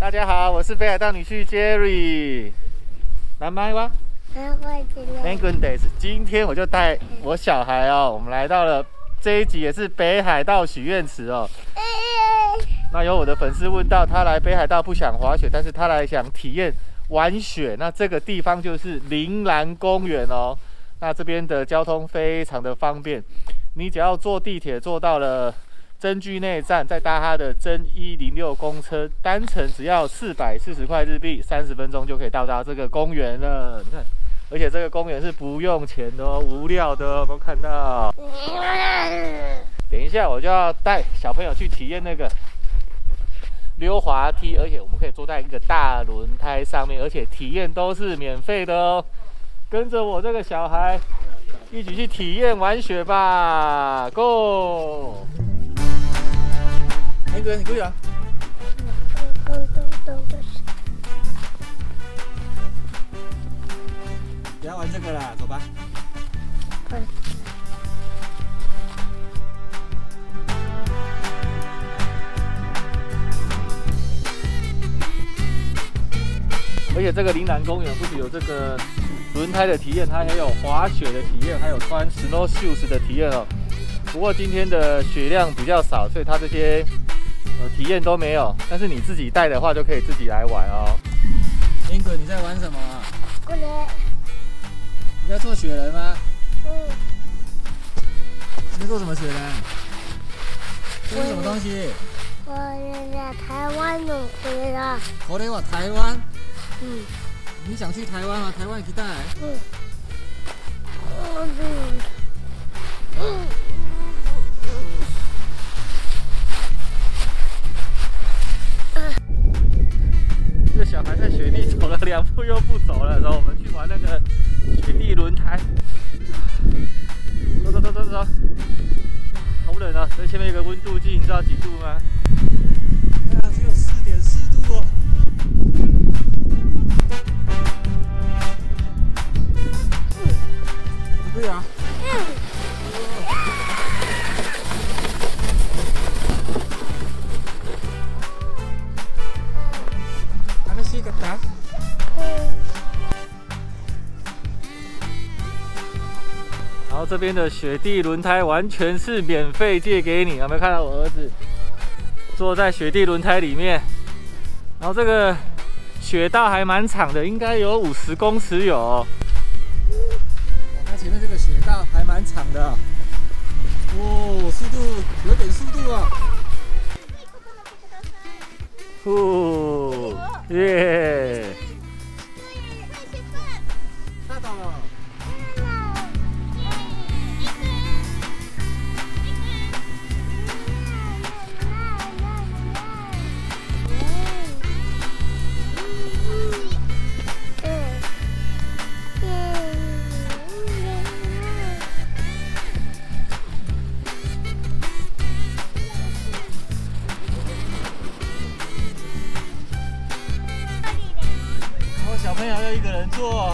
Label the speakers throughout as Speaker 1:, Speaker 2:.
Speaker 1: 大家好，我是北海道女婿 Jerry。南麦哇 ，Thank goodness。今天我就带我小孩哦，我们来到了这一集也是北海道许愿池哦。那有我的粉丝问到，他来北海道不想滑雪，但是他来想体验玩雪。那这个地方就是铃兰公园哦。那这边的交通非常的方便，你只要坐地铁坐到了真居内站，再搭它的真106公车，单程只要440块日币，30分钟就可以到达这个公园了。你看，而且这个公园是不用钱的哦，无料的哦，有没有看到？等一下我就要带小朋友去体验那个溜滑梯，而且我们可以坐在一个大轮胎上面，而且体验都是免费的哦。跟着我这个小孩一起去体验玩雪吧 ，Go！ 那个你过去啊！不要玩这个啦，走吧。而且这个铃兰公园不只有这个轮胎的体验，它还有滑雪的体验，还有穿 snow shoes 的体验哦。不过今天的雪量比较少，所以它这些体验都没有。但是你自己带的话，就可以自己来玩哦。英哥，你在玩什么啊？你在做雪人吗？你在做什么雪人？这是什么东西？
Speaker 2: 我在台湾弄回来。
Speaker 1: これは台湾。你想去台湾吗？台湾行きたい。这个小孩在雪地走了2步又不走了，然后我们去玩那个雪地轮胎。走，好冷啊！这前面有个温度计，你知道几度吗？只有4.4度哦。对啊。然后这边的雪地轮胎完全是免费借给你，有没有看到我儿子坐在雪地轮胎里面？然后这个雪道还蛮长的，应该有50公尺有哦。它前面这个雪道还蛮长的哦，速度有点速度啊！耶！看到了。小朋友要一个人坐。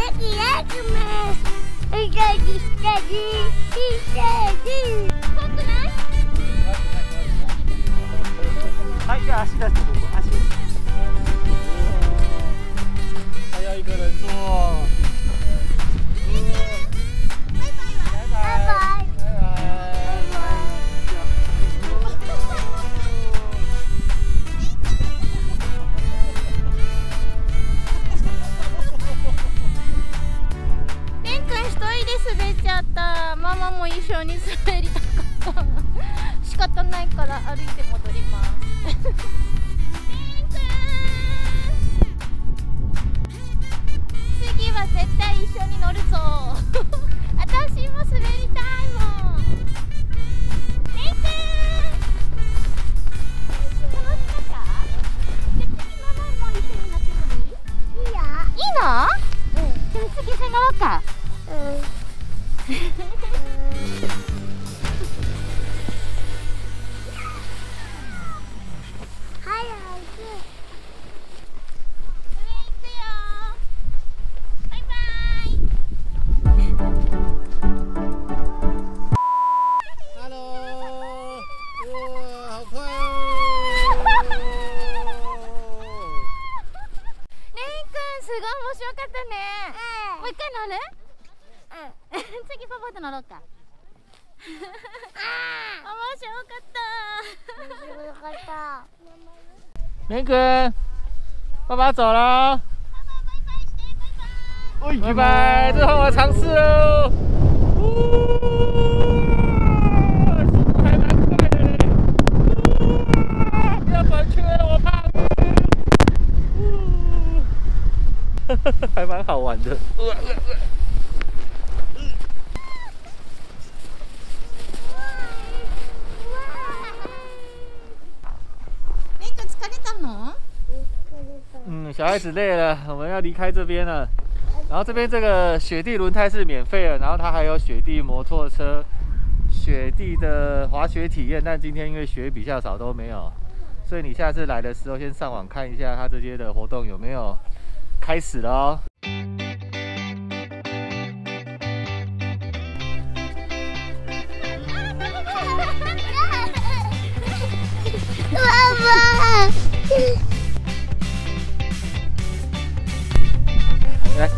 Speaker 1: はい、足出してここ、足。还要一个人坐。拜拜。
Speaker 2: 滑っちゃった。ママも一緒に滑りたかった。仕方ないから歩いて戻ります。次は絶対一緒に乗るぞ。私も滑りたいもん。レン君、楽しかった？じゃあ次ママも一緒に乗ってもいい？いいよ。いいの？じゃあ次一緒に乗ろうか。 白かったね。もう一回乗る？次パパと乗ろうか。面白かった。
Speaker 1: 连根，爸爸走了。拜拜，这是我尝试哦。速度还蛮快的嘞。不要转圈，我怕晕。还蛮好玩的。小孩子累了，我们要离开这边了。然后这边这个雪地轮胎是免费的，然后它还有雪地摩托车、雪地的滑雪体验。但今天因为雪比较少，都没有，所以你下次来的时候先上网看一下它这些的活动有没有开始了哦。
Speaker 2: 爸爸。
Speaker 1: 来，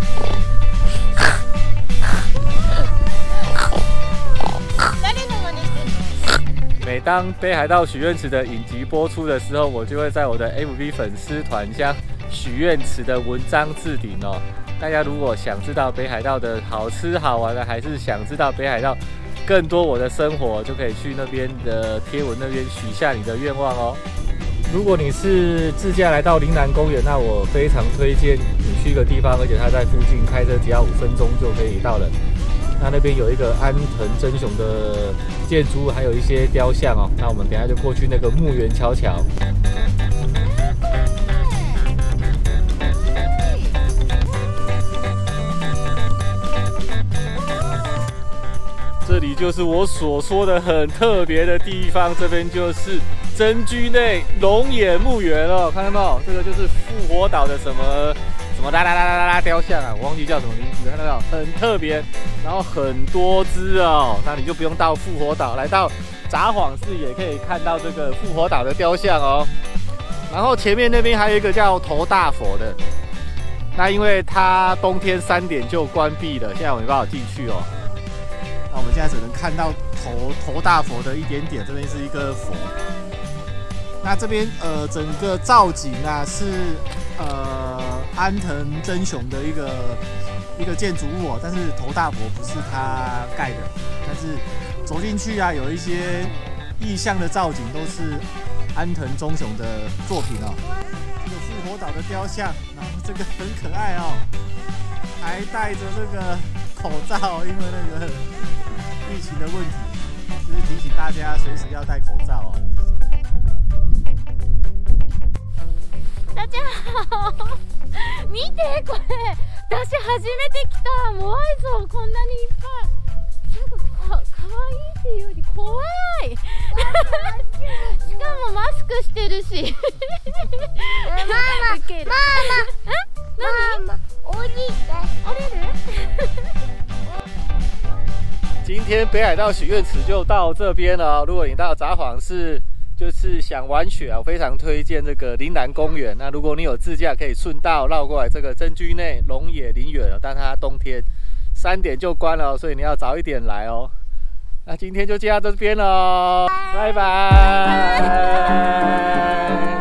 Speaker 1: 每当北海道许愿池的影集播出的时候，我就会在我的 FB 粉丝团将许愿池的文章置顶哦。大家如果想知道北海道的好吃好玩的，还是想知道北海道更多我的生活，就可以去那边的贴文那边许下你的愿望哦。如果你是自驾来到陵南公园，那我非常推荐你去一个地方，而且它在附近，开车只要5分钟就可以到了。那边有一个安藤真雄的建筑物，还有一些雕像哦。那我们等一下就过去那个木原桥桥。这里就是我所说的很特别的地方，这边就是真居内龙眼墓园哦，看到没有？这个就是复活岛的什么啦雕像啊，我忘记叫什么名字，看到没有？很特别，然后很多只哦，那你就不用到复活岛，来到札幌市也可以看到这个复活岛的雕像哦。然后前面那边还有一个叫头大佛的，那因为它冬天3点就关闭了，现在我没办法进去哦。那我们现在只能看到头大佛的一点点，这边是一个佛。那这边整个造景啊是安藤真雄的一个建筑物哦，但是头大佛不是他盖的，但是走进去啊有一些意象的造景都是安藤忠雄的作品哦。这个复活岛的雕像，然后这个很可爱哦，还戴着这个口罩，因为那个疫情的问题，就是提醒大家随时要戴口罩哦。
Speaker 2: 大家好，見てこれ、私初めて来た。もうアイゾこんなにいっぱい。なんかかわいいっていうより怖い。しかもマスクしてるし。ママ降りる？
Speaker 1: 今天北海道许愿池就到这边了哦。如果你到札幌市就是想玩雪啊，我非常推荐这个陵南公园。那如果你有自驾，可以顺道绕过来这个真居内龙野陵园哦，但它冬天3点就关了，所以你要早一点来哦。那今天就介绍到这边喽，拜拜。